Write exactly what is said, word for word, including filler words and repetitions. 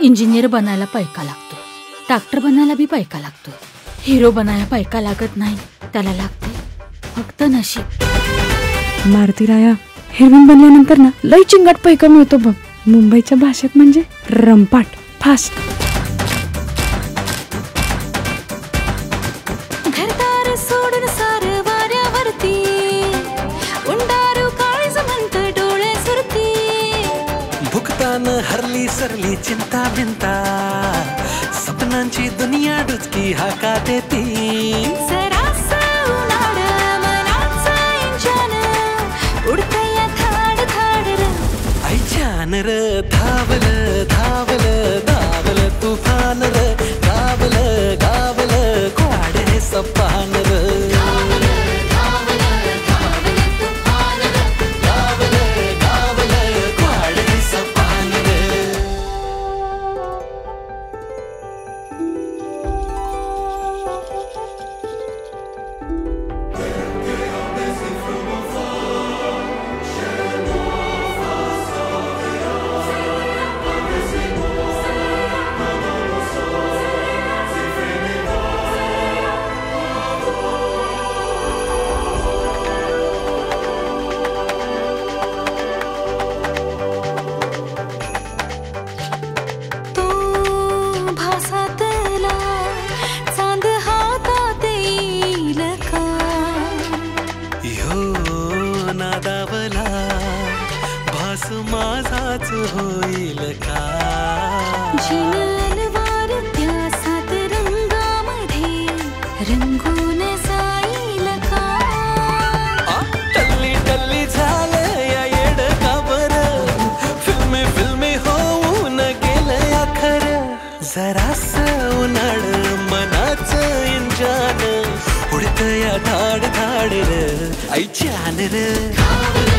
Engineer बनायला पैका लागतो, doctor बनायला बी पैका लागतो, हिरो बनायला पैका लागत नाही, त्याला लागते फक्त नशीब. मारुती राया हिरोईन बनल्यानंतर ना लय चिंगाट पैका मिळतो बघ. मुंबईच्या भाषेत म्हणजे रंपाट, फास्ट. घरदार सोडून सार वाऱ्यावरती उंडारू काळीज म्हणत डोळे सुरती. भुकतान हरली सरली चिंता बिंता, सपनांची दुनिया डुचकी हाका देती. सरास उन्हाळ मनाचा इंजन उडतया धाड धाड र. ऐच्यान र धावल धावल धावल तुफान र. गावल गावल कोडे सपान र. नादावला भास माझाच होईल का. जिनलवार त्या सात रंगामध्ये रंगून जाईल का. टल्ली टल्ली झालं या येड का बरं. फिल्मी फिल्मी होऊन गेलं या खरं. जरास उन्हाळ मनाचं इंजान उडत या धाड धाड र. ऐच्यान र.